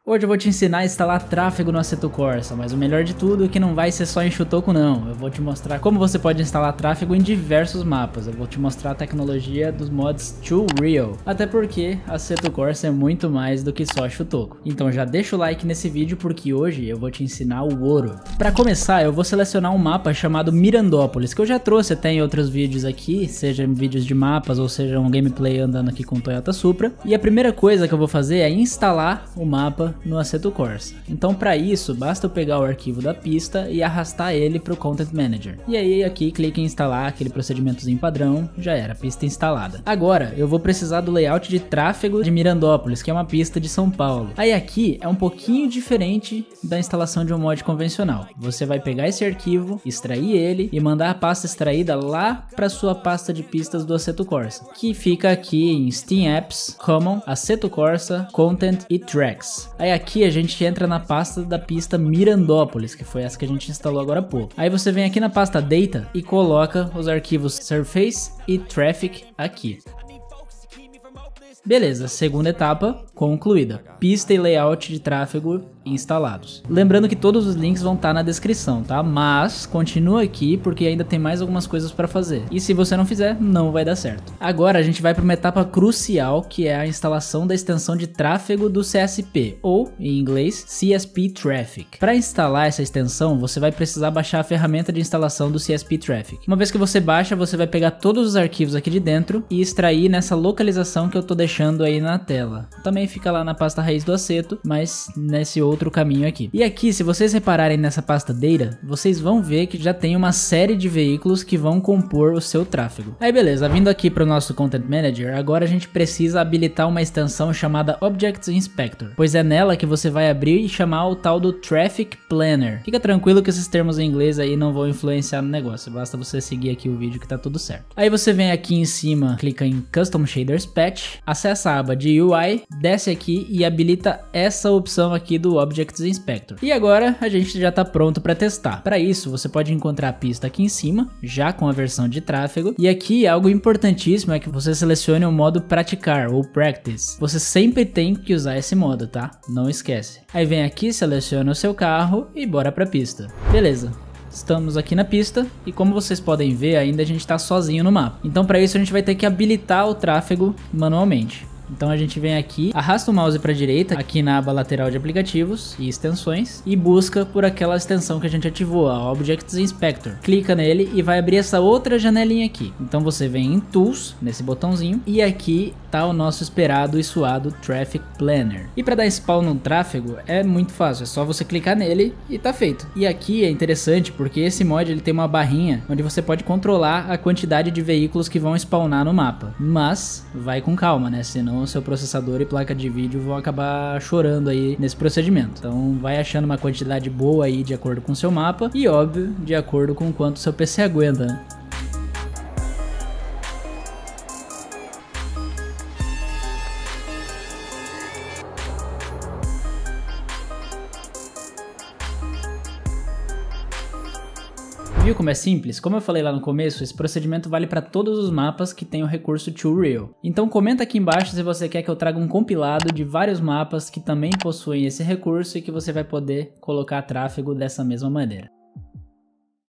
Hoje eu vou te ensinar a instalar tráfego no Assetto Corsa, mas o melhor de tudo é que não vai ser só em Shutoku não. Eu vou te mostrar como você pode instalar tráfego em diversos mapas. Eu vou te mostrar a tecnologia dos mods ToolReal. Até porque Assetto Corsa é muito mais do que só Shutoku. Então já deixa o like nesse vídeo porque hoje eu vou te ensinar o ouro. Para começar, eu vou selecionar um mapa chamado Mirandópolis, que eu já trouxe até em outros vídeos aqui, seja vídeos de mapas ou seja um gameplay andando aqui com o Toyota Supra. E a primeira coisa que eu vou fazer é instalar o mapa no Assetto Corsa. Então para isso basta eu pegar o arquivo da pista e arrastar ele para o Content Manager. E aí aqui clique em instalar, aquele procedimentozinho padrão, já era, pista instalada. Agora eu vou precisar do layout de tráfego de Mirandópolis, que é uma pista de São Paulo. Aí aqui é um pouquinho diferente da instalação de um mod convencional. Você vai pegar esse arquivo, extrair ele e mandar a pasta extraída lá para sua pasta de pistas do Assetto Corsa, que fica aqui em Steam Apps, Common, Assetto Corsa, Content e Tracks. Aí aqui a gente entra na pasta da pista Mirandópolis, que foi essa que a gente instalou agora há pouco. Aí você vem aqui na pasta Data e coloca os arquivos Surface e Traffic aqui. Beleza, segunda etapa concluída. Pista e layout de tráfego instalados. Lembrando que todos os links vão estar na descrição, tá? Mas continua aqui porque ainda tem mais algumas coisas para fazer. E se você não fizer, não vai dar certo. Agora a gente vai para uma etapa crucial, que é a instalação da extensão de tráfego do CSP, ou em inglês CSP Traffic. Para instalar essa extensão, você vai precisar baixar a ferramenta de instalação do CSP Traffic. Uma vez que você baixa, você vai pegar todos os arquivos aqui de dentro e extrair nessa localização que eu tô deixando aí na tela. Também fica lá na pasta raiz do Assetto, mas nesse outro caminho aqui. E aqui, se vocês repararem nessa pasta Data, vocês vão ver que já tem uma série de veículos que vão compor o seu tráfego. Aí beleza, vindo aqui para o nosso Content Manager, agora a gente precisa habilitar uma extensão chamada Objects Inspector, pois é nela que você vai abrir e chamar o tal do Traffic Planner. Fica tranquilo que esses termos em inglês aí não vão influenciar no negócio, basta você seguir aqui o vídeo que tá tudo certo. Aí você vem aqui em cima, clica em Custom Shaders Patch, acessa a aba de UI, desce aqui e habilita essa opção aqui do Objects Inspector. E agora a gente já está pronto para testar. Para isso você pode encontrar a pista aqui em cima, já com a versão de tráfego. E aqui algo importantíssimo é que você selecione o modo praticar ou practice. Você sempre tem que usar esse modo, tá? Não esquece. Aí vem aqui, seleciona o seu carro e bora para a pista. Beleza. Estamos aqui na pista e como vocês podem ver ainda a gente está sozinho no mapa. Então para isso a gente vai ter que habilitar o tráfego manualmente. Então a gente vem aqui, arrasta o mouse para a direita, aqui na aba lateral de aplicativos e extensões, e busca por aquela extensão que a gente ativou, a Objects Inspector. Clica nele e vai abrir essa outra janelinha aqui. Então você vem em Tools, nesse botãozinho, e aqui tá o nosso esperado e suado Traffic Planner. E para dar spawn no tráfego é muito fácil, é só você clicar nele e tá feito. E aqui é interessante porque esse mod ele tem uma barrinha onde você pode controlar a quantidade de veículos que vão spawnar no mapa. Mas vai com calma, né? Senão o seu processador e placa de vídeo vão acabar chorando aí nesse procedimento. Então vai achando uma quantidade boa aí de acordo com o seu mapa e óbvio de acordo com quanto o seu PC aguenta, né? Viu como é simples? Como eu falei lá no começo, esse procedimento vale para todos os mapas que tem o recurso ToolReal. Então comenta aqui embaixo se você quer que eu traga um compilado de vários mapas que também possuem esse recurso e que você vai poder colocar tráfego dessa mesma maneira.